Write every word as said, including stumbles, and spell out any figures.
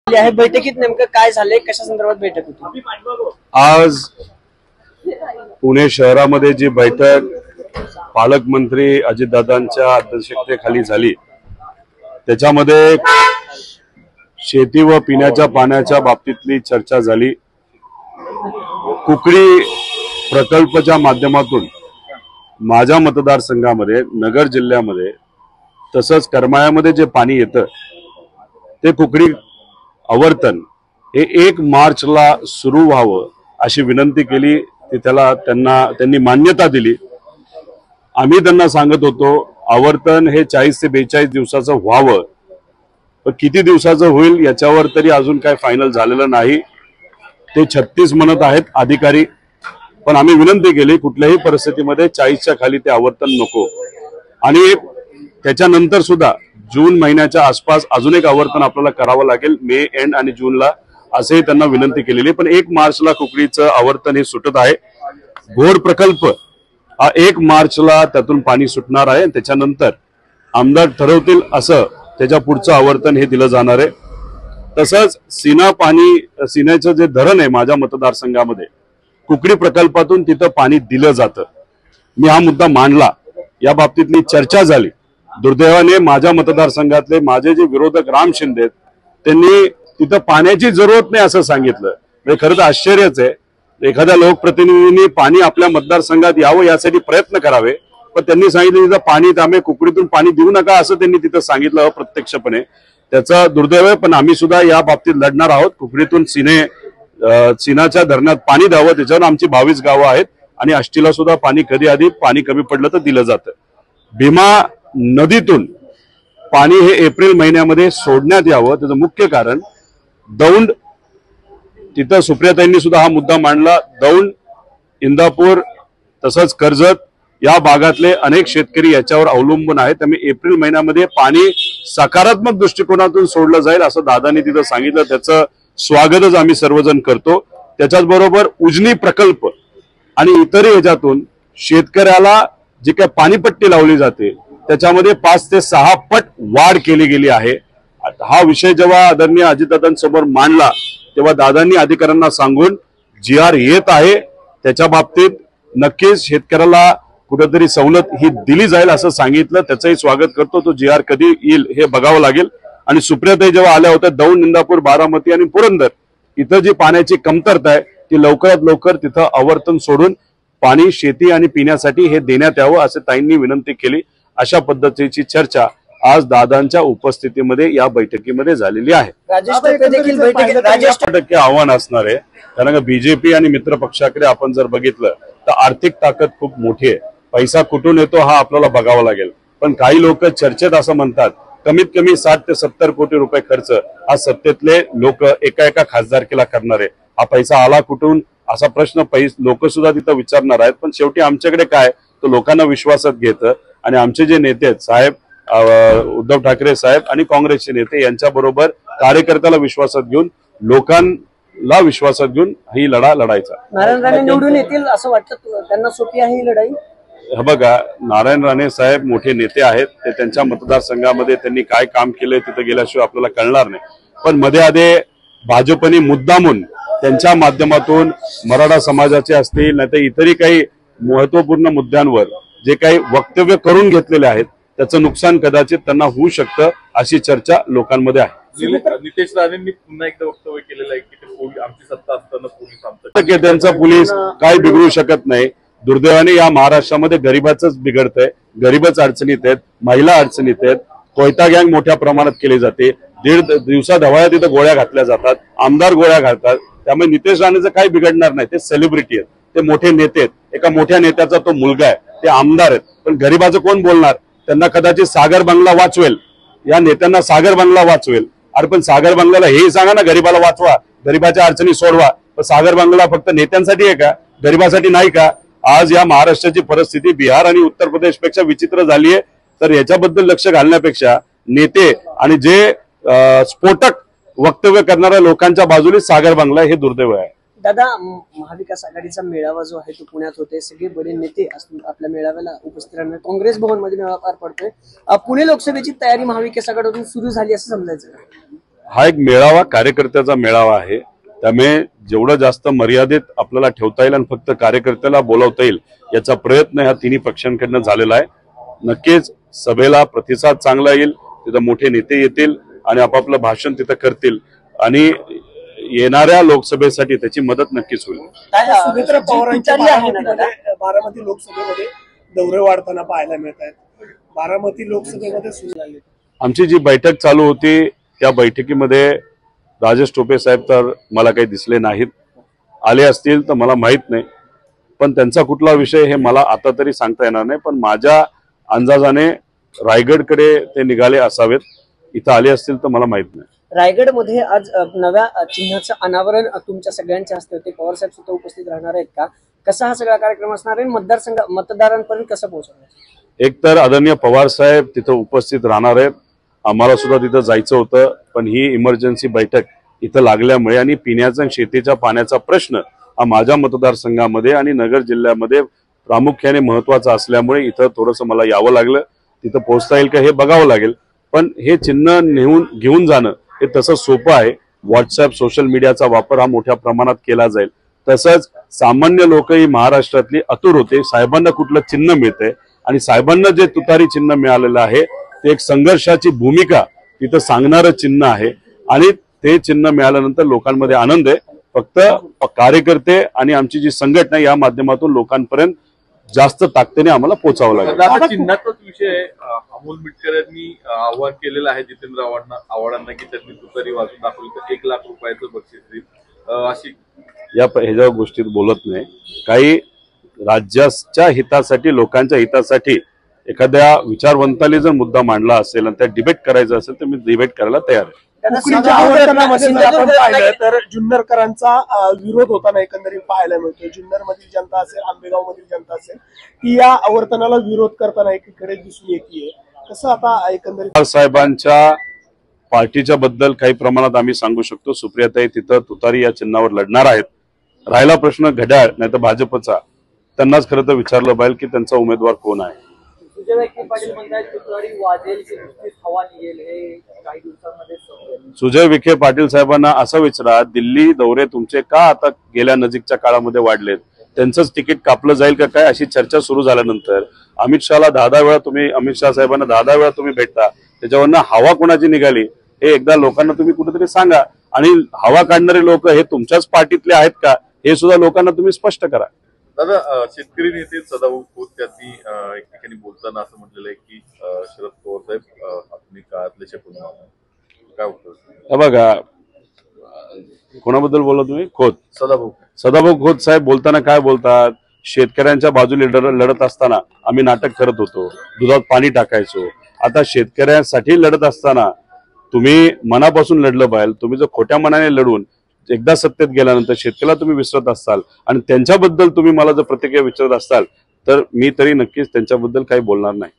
आहे बैठकीत नेमकं काय झालंय, कशा संदर्भात बैठक होती? आज पुणे शहरामध्ये जी बैठक पालकमंत्री अजितदादांच्या अध्यक्षतेखाली झाली त्याच्यामध्ये शेती व पिण्याच्या पाण्याच्या बाबतीतली चर्चा झाली। कुकडी प्रकल्पाच्या माध्यमातून माझ्या मतदारसंघामध्ये नगर जिल्ह्यामध्ये तसंच करमाळ्यामध्ये जे पाणी येतं ते कुकडी आवर्तन हे एक मार्चला सुरू व्हावं अशी विनंती केली। ती त्याला त्यांना त्यांनी मान्यता दिली। आम्ही त्यांना सांगत होतो आवर्तन हे चाळीस ते बेचाळीस दिवसाचं व्हावं, पण किती दिवसाचं होईल याच्यावर तरी अजून काय फायनल झालेलं नाही। ते छत्तीस म्हणत आहेत अधिकारी, पण आम्ही विनंती केली कुठल्याही परिस्थितीमध्ये चाळीसच्या खाली ते आवर्तन नको। आणि त्याच्यानंतर सुद्धा जून महिन्याच्या आसपास अजून एक आवर्तन आपल्याला करावं लागेल, मे एंड आणि जूनला, असेही त्यांना विनंती केलेली। पण एक मार्चला कुकडीचं आवर्तन हे सुटत आहे। घोड प्रकल्प हा एक मार्चला त्यातून पाणी सुटणार आहे। त्याच्यानंतर आमदार ठरवतील असं त्याच्या पुढचं आवर्तन हे दिलं जाणार आहे। तसंच सीना पाणी सीनेचं जे धरण आहे माझ्या मतदारसंघामध्ये कुकडी प्रकल्पातून तिथं पाणी दिलं जातं। मी हा मुद्दा मांडला, या बाबतीतली चर्चा झाली। दुर्दैवाने माझ्या मतदारसंघातले माझे जे विरोधक राम शिंदे त्यांनी तिथं पाण्याची जरूरत नाही असं सांगितलं। म्हणजे खरं तर आश्चर्यच आहे, एखाद्या लोकप्रतिनिधींनी पाणी आपल्या मतदारसंघात यावं यासाठी प्रयत्न करावे, पण त्यांनी सांगितलं तिथं पाणी त्यामुळे कुकडीतून पाणी देऊ नका असं त्यांनी तिथं सांगितलं अप्रत्यक्षपणे। त्याचा दुर्दैव आहे, पण आम्ही सुद्धा या बाबतीत लढणार आहोत। कुकडीतून सीने सीनाच्या धरणात पाणी द्यावं, त्याच्यावर आमची बावीस गावं आहेत आणि आष्टीला सुद्धा पाणी कधी आधी पाणी कमी पडलं तर दिलं जातं। भीमा नदीतून पाणी हे एप्रिल महिन्यामध्ये सोडण्यात यावं, त्याचं मुख्य कारण दौंड, तिथं सुप्रियाताईंनी सुद्धा हा मुद्दा मांडला। दौंड, इंदापूर तसंच कर्जत या भागातले अनेक शेतकरी याच्यावर अवलंबून आहेत। त्यामुळे एप्रिल महिन्यामध्ये पाणी सकारात्मक दृष्टिकोनातून सोडलं जाईल असं दादांनी तिथं सांगितलं। त्याचं स्वागतच आम्ही सर्वजण करतो। त्याच्याच बरोबर उजनी प्रकल्प आणि इतरही ह्याच्यातून शेतकऱ्याला जी काय पाणीपट्टी लावली जाते त्याच्यामध्ये पाच ते सहा पट वाढ केली गेली आहे। हा विषय जेव्हा आदरणीय अजितदादांसमोर मांडला तेव्हा दादांनी अधिकाऱ्यांना सांगून जी आर येत आहे त्याच्या बाबतीत नक्कीच शेतकऱ्याला कुठेतरी सवलत ही दिली जाईल असं सांगितलं। त्याचंही स्वागत करतो। तो जी आर कधी येईल हे बघावं लागेल। आणि सुप्रियाताई जेव्हा आल्या होत्या दौंड, इंदापूर, बारामती आणि पुरंदर इथं जी पाण्याची कमतरता आहे ती लवकरात लवकर तिथं आवर्तन सोडून पाणी शेती आणि पिण्यासाठी हे देण्यात यावं असं ताईंनी विनंती केली। अशा पद्धतीची चर्चा आज दादांच्या उपस्थितीमध्ये या बैठकीमध्ये झालेली आहे। राजेश टोपे देखील बैठकीत राजेश टक्के आव्हान असणार आहे, कारण का बीजेपी आणि मित्र पक्षाकडे आपण जर बघितलं तर आर्थिक ताकद खूप मोठी आहे। पैसा कुठून येतो हा आपल्याला बघावा लागेल। पण काही लोक चर्चेत असं म्हणतात कमीत कमी साठ ते सत्तर कोटी रुपये खर्च हा सत्तेतले लोक एका एका खासदारकीला करणार आहे। हा पैसा आला कुठून असा प्रश्न लोक सुद्धा तिथं विचारणार आहेत। पण शेवटी आमच्याकडे काय तो लोकांना विश्वासात घेतं आणि आमचे जे नेते आहेत साहेब उद्धव ठाकरे साहेब आणि काँग्रेसचे नेते यांच्या बरोबर कार्यकर्त्याला विश्वासात घेऊन लोकांना विश्वासात घेऊन ही लढा लढायचा। नारायण राणे निवडून येतील असं वाटतं, त्यांना सोपी आहे ही लढाई? हे बघा, नारायण राणे साहेब मोठे नेते आहेत, ते त्यांच्या मतदारसंघामध्ये त्यांनी काय काम केलंय तिथं गेल्याशिवाय आपल्याला कळणार नाही। पण मध्ये आधी भाजपने मुद्दामून त्यांच्या माध्यमातून मराठा समाजाचे असतील नाही तर इतरही काही महत्वपूर्ण मुद्द्यांवर जे काही वक्तव्य करून घेतलेले आहेत त्याचं नुकसान कदाचित त्यांना होऊ शकतं अशी चर्चा लोकांमध्ये आहे। नितेश राणेंनी पुन्हा एकदा वक्तव्य केलेलं आहे की आमची सत्ता असताना पोलीस आमचं त्यांचा पोलीस काय बिघडू शकत नाही। दुर्दैवाने या महाराष्ट्रामध्ये गरीबाचंच बिघडतंय, गरीबच अडचणीत आहेत, महिला अडचणीत आहेत, कोयता गँग मोठ्या प्रमाणात केली जाते, दीड दिवसात हवाया तिथं गोळ्या घातल्या जातात, आमदार गोळ्या घालतात। त्यामुळे नितेश राणेचं काही बिघडणार नाही। ते सेलिब्रिटी आहेत, ते मोठे नेते आहेत, एका मोठ्या नेत्याचा तो मुलगा आहे, ते आमदार आहेत। पण गरीबाचं कोण बोलणार? त्यांना कदाचित सागर बंगला वाचवेल, या नेत्यांना सागर बंगला वाचवेल। अरे पण सागर बंगल्याला हेही सांगा ना गरीबाला वाचवा, गरीबाच्या अडचणी सोडवा। पण सागर बंगला फक्त नेत्यांसाठी आहे का, गरीबासाठी नाही का? आज या महाराष्ट्राची परिस्थिती बिहार आणि उत्तर प्रदेश पेक्षा विचित्र झाली आहे। तर याच्याबद्दल लक्ष घालण्यापेक्षा नेते आणि जे स्फोटक वक्तव्य करणाऱ्या लोकांच्या बाजूने सागर बंगला हे दुर्दैव आहे। दादा, महाविकास आघाडीचा मेळावा जो आहे तो पुण्यात होते, सगळे बडे नेते आपल्या मेळाव्याला उपस्थित राहणार। काँग्रेस भवन मध्ये मेळावा पार पडतोय। पुणे लोकसभेची तयारी महाविकास आघाडीतून सुरू झाली असं समजायचं? हा एक मेळावा कार्यकर्त्याचा मेळावा आहे, त्यामुळे जेवढं जास्त मर्यादित आपल्याला ठेवता येईल आणि फक्त कार्यकर्त्याला बोलावता येईल याचा प्रयत्न ह्या तिन्ही पक्षांकडनं झालेला आहे. नक्कीच सभेला प्रतिसाद चांगला येईल, तिथं मोठे नेते येतील आणि आपापलं भाषण तिथं करतील आणि येणाऱ्या लोकसभेसाठी त्याची मदत नक्कीच होईल. सुमित्रा पवारांच्या बारामतीमध्ये बारामती लोकसभेमध्ये दौरे वाढताना पाहायला मिळत आहेत. बारामती लोकसभेमध्ये सुरू झाले. आमची जी बैठक चालू होती त्या बैठकीमध्ये राजेश टोपे साहेब तर मला काही दिसले नाहीत. आले असतील तर मला माहित नाही, पण त्यांचा कुठला विषय हे मला आता तरी सांगता येणार नाही. पण माझ्या अंदाजाने रायगडकडे ते निघाले असावेत. इथं आले असतील तर मला माहित नाही. रायगडमध्ये आज अ, नव्या अ, चिन्हाचं अनावरण अ, तुमच्या सगळ्यांच्या हस्ते होते. पवार साहेब सुद्धा उपस्थित राहणार आहेत का? कसा हा सगळा कार्यक्रम असणार आहे? मतदारसंघ मतदारांपर्यंत कसं पोहोचवणार? एक तर आदरणीय पवार साहेब तिथं उपस्थित राहणार आहेत. आम्हाला सुद्धा तिथं जायचं होतं, पण ही इमर्जन्सी बैठक इथं लागल्यामुळे आणि पिण्याचा आणि शेतीच्या पाण्याचा प्रश्न हा माझ्या मतदारसंघामध्ये आणि नगर जिल्ह्यामध्ये प्रामुख्याने महत्वाचा असल्यामुळे इथं थोडंसं मला यावं लागलं. तिथं पोहोचता येईल का हे बघावं लागेल. पण हे चिन्ह नेऊन घेऊन जाणं हे तसं सोपं आहे. व्हॉट्सअप सोशल मीडियाचा वापर हा मोठ्या प्रमाणात केला जाईल. तसंच सामान्य लोकही महाराष्ट्रातली आतुर होते साहेबांना कुठलं चिन्ह मिळतंय आणि साहेबांना जे तुतारी चिन्ह मिळालेलं आहे ते एक संघर्षाची भूमिका तिथं सांगणारं चिन्ह आहे आणि ते चिन्ह मिळाल्यानंतर लोकांमध्ये आनंद आहे. फक्त कार्यकर्ते आणि आमची जी संघटना या माध्यमातून लोकांपर्यंत जास्त ताकदीने आम्हाला पोहोचावं लागेल. आता चिन्हाचाच विषय आहे. अमोल मिटकर यांनी आव्हान केलेलं आहे जितेंद्र आव्हाडांना आव्हाडांना की त्यांनी तुतारी वाजून दाखवली तर एक लाख रुपयाचं बक्षीस देईल अशी या ह्याच्या गोष्टीत बोलत नाही. काही राज्याच्या हितासाठी लोकांच्या हितासाठी एखाद्या विचारवंताने जर मुद्दा मांडला असेल आणि त्या डिबेट करायचं असेल तर मी डिबेट करायला तयार आहे. उकळीच्या आवर्तनामध्ये जर आपण पाहिलं तर जुन्नरकरांचा अं, विरोध होताना एकंदरीत पाहायला मिळतो. जुन्नर मधील जनता असेल, आंबेगाव मधील जनता असेल, ती या आवर्तनाला विरोध करताना एकीकडे दिसून येते. कसं आता एकंदरीत साहेबांच्या पार्टीच्या बद्दल काही प्रमाणात आम्ही सांगू शकतो. सुप्रियाताई तिथं तुतारी या चिन्हावर लढणार आहेत. राहिला प्रश्न घड्याळ नाही तर भाजपचा, त्यांनाच खरं तर विचारलं पाहिजे की त्यांचा उमेदवार कोण आहे. सुजय विखे पाटील म्हणतात तुतारी वाजेल की नुसतीच हवा निघेल हे काही दिवसांमध्ये समजेल. सुजय विखे पाटील साहेबांना असं विचारा, दिल्ली दौरे तुमचे का आता गेल्या नजीकच्या काळामध्ये वाढलेत? त्यांचंच तिकीट कापलं जाईल का काय अशी चर्चा सुरू झाल्यानंतर अमित शहाला दहा दहा वेळा तुम्ही अमित शहा साहेबांना दहा दहा वेळा तुम्ही भेटता, त्याच्यावरनं हवा कोणाची निघाली हे एकदा लोकांना तुम्ही कुठेतरी सांगा. आणि हवा काढणारे लोक हे तुमच्याच पार्टीतले आहेत का हे सुद्धा लोकांना तुम्ही स्पष्ट करा. दादा शेतकरी नेते सदाभाऊ खोत त्यांनी एक ठिकाणी बोलताना असं म्हटलेलं आहे की शरद पवार साहेब आधुनिक काळातले शकुन काय उत्तर? बघा कोणाबद्दल बोला तुम्ही? खोत सदाभाऊ सदाभाऊ खोत साहेब बोलताना काय बोलतात? शेतकऱ्यांच्या बाजूने लढत असताना आम्ही नाटक करत होतो, दुधात पाणी टाकायचो. आता शेतकऱ्यांसाठी लढत असताना तुम्ही मनापासून लढलं पाहिजे. तुम्ही जर खोट्या मनाने लढून एकदा सत्तेत गेल्यानंतर शेतकऱ्याला तुम्ही विसरत असाल आणि त्यांच्याबद्दल तुम्ही मला जर प्रतिक्रिया विचारत असाल तर मी तरी नक्कीच त्यांच्याबद्दल काही बोलणार नाही.